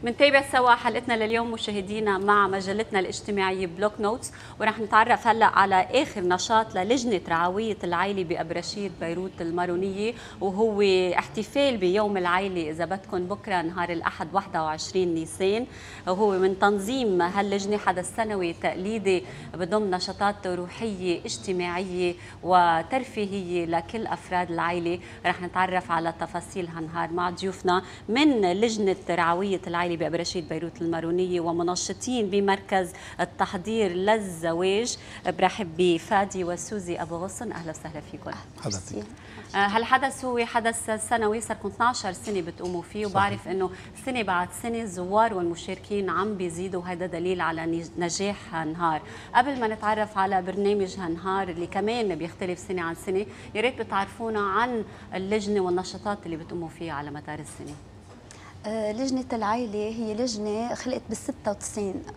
منتابع سوا حلقتنا لليوم مشاهدينا مع مجلتنا الاجتماعية بلوك نوتس، ورح نتعرف هلا على آخر نشاط للجنة رعوية العائلة بأبرشيد بيروت المارونية، وهو احتفال بيوم العائلة إذا بدكم بكرة نهار الأحد 21 نيسان، وهو من تنظيم هاللجنة حدث سنوي تقليدي بضم نشاطات روحية اجتماعية وترفيهية لكل أفراد العائلة. رح نتعرف على تفاصيل هالنهار مع ضيوفنا من لجنة رعوية العائلة بأبرشيد بيروت المارونية ومنشطين بمركز التحضير للزواج. برحب بفادي وسوزي أبو غصن، أهلا وسهلا فيكم. هالحدث هو حدث سنوي، صاركم 12 سنة بتقوموا فيه، وبعرف انه سنة بعد سنة الزوار والمشاركين عم بيزيدوا، وهذا دليل على نجاح هالنهار. قبل ما نتعرف على برنامج هالنهار اللي كمان بيختلف سنة عن سنة، يا ريت بتعرفونا عن اللجنة والنشاطات اللي بتقوموا فيها على مدار السنة. لجنة العائلة هي لجنة خلقت بال96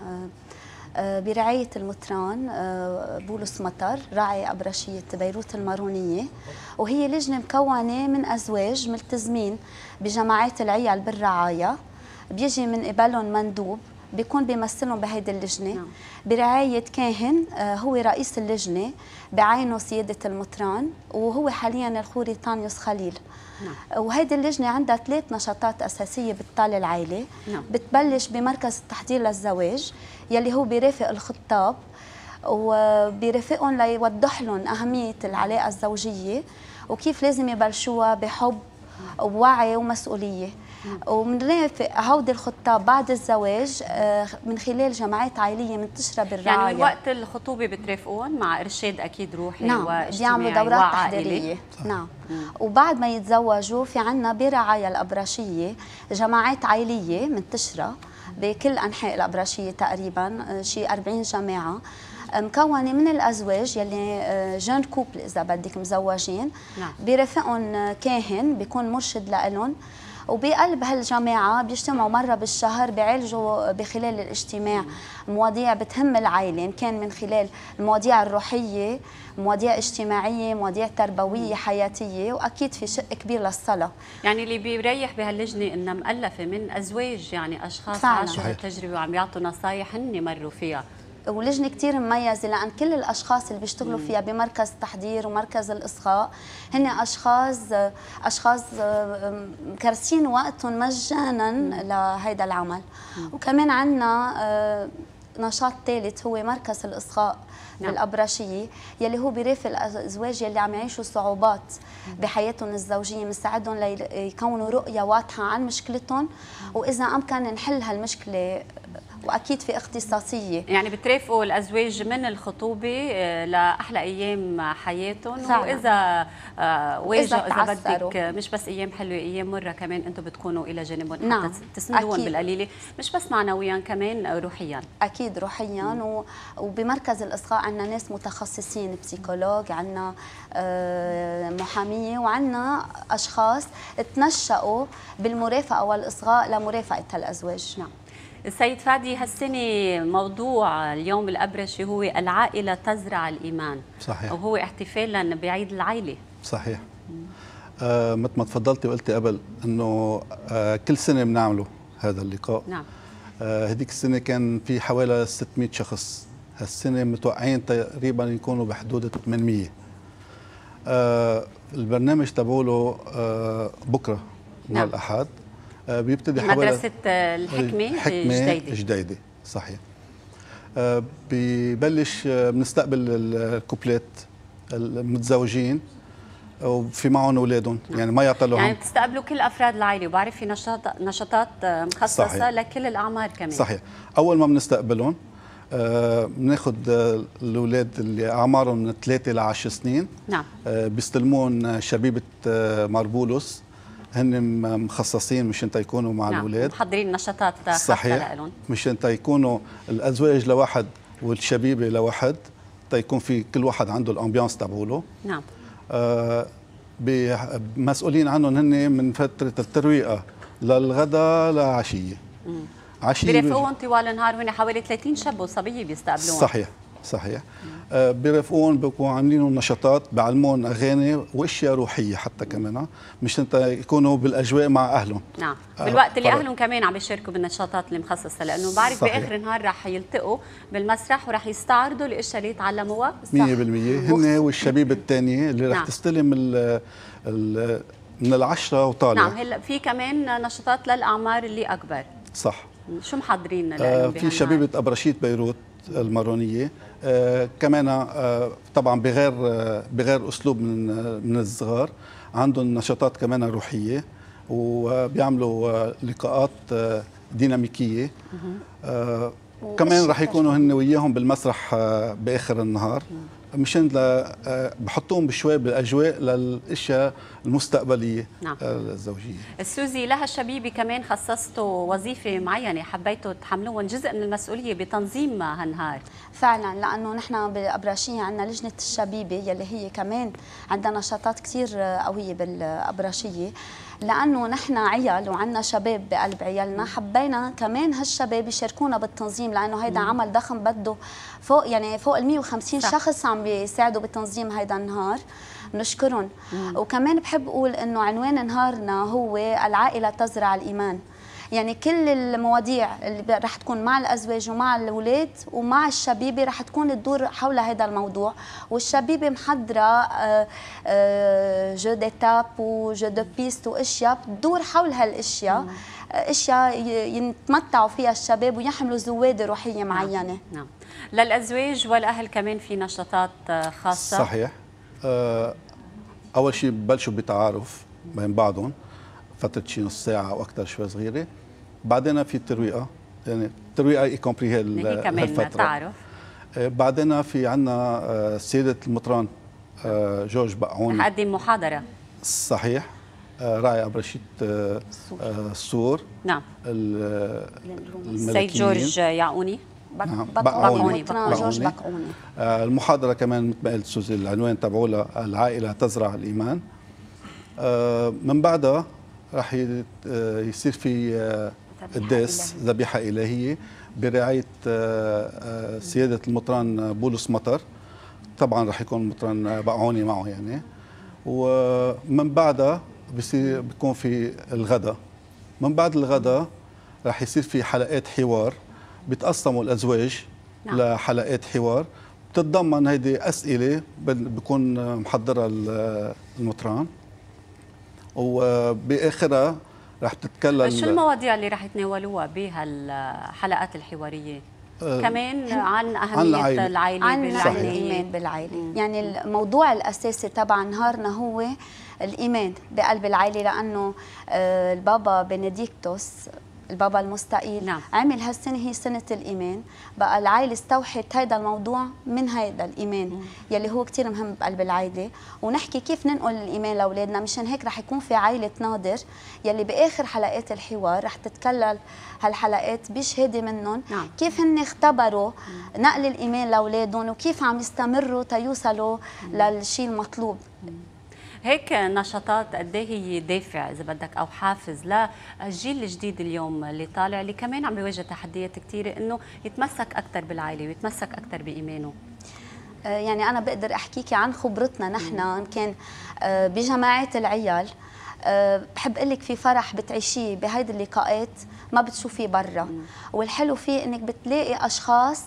برعاية المطران بولس مطر راعي أبرشية بيروت المارونية، وهي لجنة مكونة من أزواج ملتزمين بجماعات العيال بالرعاية، بيجي من قبلهم مندوب بيكون بيمثلهم بهيدي اللجنة برعاية كاهن هو رئيس اللجنة بعينه سيادة المطران، وهو حاليا الخوري طانيوس خليل. وهيدي اللجنة عندها 3 نشاطات أساسية بتطال العائلة. بتبلش بمركز التحضير للزواج يلي هو بيرافق الخطاب وبيرافقهم ليوضح لهم أهمية العلاقة الزوجية وكيف لازم يبلشوها بحب ووعي ومسؤولية. ومنرافق هودي الخطاب بعد الزواج من خلال جماعات عائلية منتشرة بالرعاية. يعني من وقت الخطوبة بترافقون مع إرشاد أكيد روحي واجتماعي. بيعملوا دورات تحضيرية. نعم. وبعد ما يتزوجوا في عنا برعاية الأبرشية جماعات عائلية منتشرة بكل أنحاء الأبرشية تقريبا، شي 40 جماعة مكونة من الأزواج يلي جون كوبل إذا بدك مزوجين. بيرافقهم كاهن بيكون مرشد لهم، وبقلب هالجماعة بيجتمعوا مرة بالشهر بيعالجوا بخلال الاجتماع مواضيع بتهم العائلة، إن كان من خلال المواضيع الروحية، مواضيع اجتماعية، مواضيع تربوية حياتية، وأكيد في شق كبير للصلاة. يعني اللي بيريح بهاللجنة إنها مؤلفة من أزواج، يعني أشخاص عاشوا هالتجربة وعم يعطوا نصايح هن مروا فيها. ولجنة كتير مميزة لأن كل الأشخاص اللي بيشتغلوا فيها بمركز التحضير ومركز الإصغاء هن أشخاص كرسين وقتهم مجانا لهيدا العمل. وكمان عنا نشاط ثالث هو مركز الإصغاء بالأبرشية يلي هو بيرافق الأزواج يلي عم يعيشوا صعوبات بحياتهم الزوجية، بنساعدهم ليكونوا رؤية واضحة عن مشكلتهم وإذا أمكن نحل هالمشكلة، واكيد في اختصاصيه. يعني بترافقوا الازواج من الخطوبه لاحلى ايام حياتهم، واذا واجهوا اذا بدك مش بس ايام حلوه، ايام مره كمان انتم بتكونوا الى جانبهم حتى تسندوهم بالقليله، مش بس معنويا كمان روحيا. اكيد روحيا. وبمركز الاصغاء عندنا ناس متخصصين، بسيكولوج، عندنا محاميه، وعندنا اشخاص تنشأوا بالمرافقه والاصغاء لمرافقه هالازواج. نعم. السيد فادي، هالسنة موضوع اليوم الأبرشي هو العائلة تزرع الإيمان. صحيح. وهو احتفالا بعيد العائلة. صحيح. مثل ما تفضلتي وقلتي قبل أنه كل سنة بنعمله هذا اللقاء. نعم. هذيك السنة كان في حوالي 600 شخص، هالسنة متوقعين تقريبا يكونوا بحدود 800. البرنامج تبعوله بكرة نهار الأحد بيبتدي حوالي مدرسة الحكمة جديدة. صحيح. ببلش بنستقبل الكوبلات المتزوجين وفي معهم اولادهم، يعني ما يعطلوهم. يعني بتستقبلوا كل افراد العائله، وبعرف في نشاطات مخصصه صحيح. لكل الاعمار كمان. صحيح. اول ما بنستقبلهم بناخذ الاولاد اللي اعمارهم من 3 ل 10 سنين. نعم. بيستلمون شبيبه ماربولوس، هن مخصصين مشان تيكونوا مع الاولاد، محضرين نشاطات خاصه لهم، مشان تيكونوا الازواج لوحد والشبيبه لوحد، تيكون في كل واحد عنده الامبيانس تبعوله. نعم. مسؤولين عنهم هن من فتره الترويقه للغداء لعشيه. بيرافقوهم طوال النهار، هن حوالي 30 شاب وصبيه بيستقبلوهم. صحيح. صحيح. بيرافقون، بيكونوا عاملين نشاطات، بيعلمون اغاني واشياء روحيه حتى كمان، مش انت يكونوا بالاجواء مع اهلهم. نعم، بالوقت اللي اهلهم كمان عم يشاركوا بالنشاطات المخصصه، لانه بعرف باخر النهار رح يلتقوا بالمسرح ورح يستعرضوا الاشياء اللي تعلموها. 100% هن والشبيبه الثانيه اللي رح تستلم من العشرة وطالع. نعم، هلا في كمان نشاطات للاعمار اللي اكبر. صح. شو محضرين لهم؟ في شبيبه ابرشيد بيروت المارونيه كمان طبعا بغير اسلوب من الصغار، عندهم نشاطات كمان روحيه وبيعملوا لقاءات ديناميكيه. كمان رح يكونوا هن وياهم بالمسرح باخر النهار، مشان بحطوهم بشوي بالاجواء للاشياء المستقبليه. نعم. الزوجيه. السوزي، لها الشبيبه كمان خصصتوا وظيفه معينه، حبيتوا تحملوهم جزء من المسؤوليه بتنظيم هالنهار. فعلا، لانه نحن بالابراشيه عندنا لجنه الشبيبه يلي هي كمان عندها نشاطات كثير قويه بالابراشيه، لانه نحن عيال وعندنا شباب بقلب عيالنا، حبينا كمان هالشباب يشاركونا بالتنظيم، لانه هيدا عمل ضخم بده فوق ال 150 شخص عم بيساعدوا بتنظيم هيدا النهار، نشكرهم. وكمان بحب اقول انه عنوان نهارنا هو العائله تزرع الايمان، يعني كل المواضيع اللي رح تكون مع الازواج ومع الاولاد ومع الشبيبه رح تكون تدور حول هذا الموضوع، والشبيبه محضره جو ديتاب وجو دو بيست واشياء بتدور حول هالاشياء، اشياء يتمتعوا فيها الشباب ويحملوا زواده روحيه معينه. نعم. للازواج والاهل كمان في نشاطات خاصه. صحيح. اول شيء ببلشوا بتعارف بين بعضهم فتره شي نص ساعه او اكثر شوي صغيره، بعدين في الترويقه، يعني الترويقه يكمبري هي كمان تعرف. بعدين في عندنا سيده المطران جورج بقعوني رح قدم محاضره. صحيح. راعي ابرشيد السور. نعم. السيد جورج يعقوني. نعم. بقعوني. جورج بقعوني. المحاضره كمان مثل ما قلت سوزي، العنوان تبعولها العائله تزرع الايمان. من بعدها رح يصير في قداس ذبيحه الهيه برعايه سياده المطران بولس مطر، طبعا رح يكون المطران بقعوني معه يعني. ومن بعدها بيكون في الغداء. من بعد الغداء رح يصير في حلقات حوار، بيتقسموا الازواج لحلقات حوار، بتتضمن هيدي اسئله بيكون محضرها المطران، وباخرها رح تتكلم. شو المواضيع اللي رح يتناولوها بهالحلقات الحواريه؟ كمان عن أهمية العائلة عن الإيمان بالعائلة. يعني الموضوع الأساسي تبع نهارنا هو الإيمان بقلب العائلة، لأنه البابا بنديكتوس البابا المستقيل عمل هالسنة هي سنة الإيمان، بقى العائلة استوحت هذا الموضوع من هذا الإيمان يلي هو كتير مهم بقلب العائلة، ونحكي كيف ننقل الإيمان لأولادنا. مشان هيك رح يكون في عائلة ناظر يلي بآخر حلقات الحوار رح تتكلل هالحلقات بشهادة منهم كيف هن اختبروا نقل الإيمان لأولادهم وكيف عم يستمروا تيوصلوا للشيء المطلوب. هيك نشاطات قد ايه هي دافع اذا بدك او حافز للجيل الجديد اليوم اللي طالع، اللي كمان عم بيواجه تحديات كثيره انه يتمسك اكثر بالعائله ويتمسك اكثر بايمانه. يعني انا بقدر احكيكي عن خبرتنا نحن ان كان بجماعات العيال. بحب اقول لك في فرح بتعيشيه بهيدي اللقاءات ما بتشوفيه برا، والحلو فيه انك بتلاقي اشخاص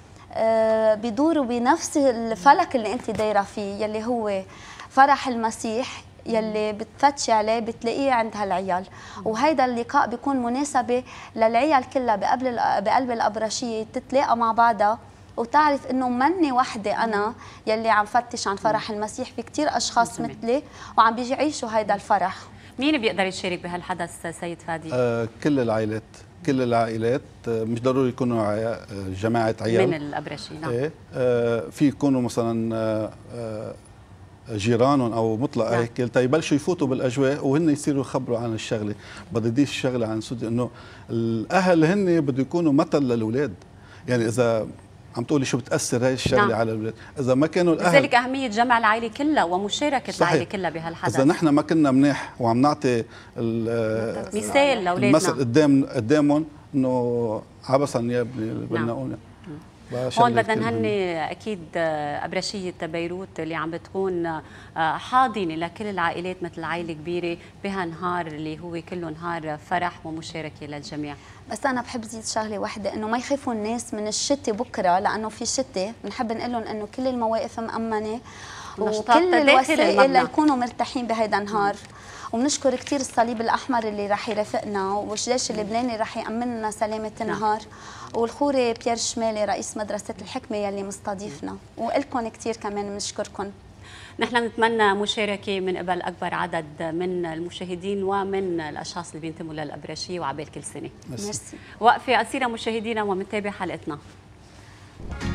بيدوروا بنفس الفلك اللي انت دايره فيه، يلي هو فرح المسيح يلي بتفتشي عليه بتلاقيه عند هالعيال. وهيدا اللقاء بيكون مناسبة للعيال كلها بقلب الأبرشية تتلاقى مع بعضها وتعرف انه مني وحده انا يلي عم فتش عن فرح المسيح، في كثير اشخاص مثلي وعم بيعيشوا هيدا الفرح. مين بيقدر يشارك بهالحدث سيد فادي؟ كل العائلات مش ضروري يكونوا جماعة عيال من الأبرشي. نعم. في يكونوا مثلا جيرانهم او مطلق هيك تيبلشوا يفوتوا بالاجواء وهن يصيروا يخبروا عن الشغله. بدي اضيف شغله عن سودي، انه الاهل هن بده يكونوا مثل للاولاد. يعني اذا عم تقولي شو بتاثر هاي الشغله على الاولاد، اذا ما كانوا الاهل، لذلك اهميه جمع العائله كلها ومشاركه العائله كلها بهالحدث. اذا نحن ما كنا منيح وعم نعطي مثال لاولادنا المثل قدامهم انه عبسا يا ابني بدنا نقول هون بدنا نهني اكيد ابرشيه بيروت اللي عم بتكون حاضنه لكل العائلات مثل عائله كبيره بهالنهار اللي هو كله نهار فرح ومشاركه للجميع. بس انا بحب زيد شغله واحده، انه ما يخافوا الناس من الشتي بكره، لانه في شتي بنحب نقول لهم انه كل المواقف مأمنه وكل الوسائل ليكونوا مرتاحين بهيدا النهار. وبنشكر كثير الصليب الاحمر اللي رح يرافقنا والجيش اللبناني رح يامن لنا سلامه النهار، والخوري بيير شمالي رئيس مدرسه الحكمه يلي مستضيفنا، والكم كثير كمان بنشكركم. نحن نتمنى مشاركه من قبل اكبر عدد من المشاهدين ومن الاشخاص اللي بينتموا للابرشيه وعبال كل سنه. ميرسي. وقفه قصيره مشاهدينا ومنتابع حلقتنا.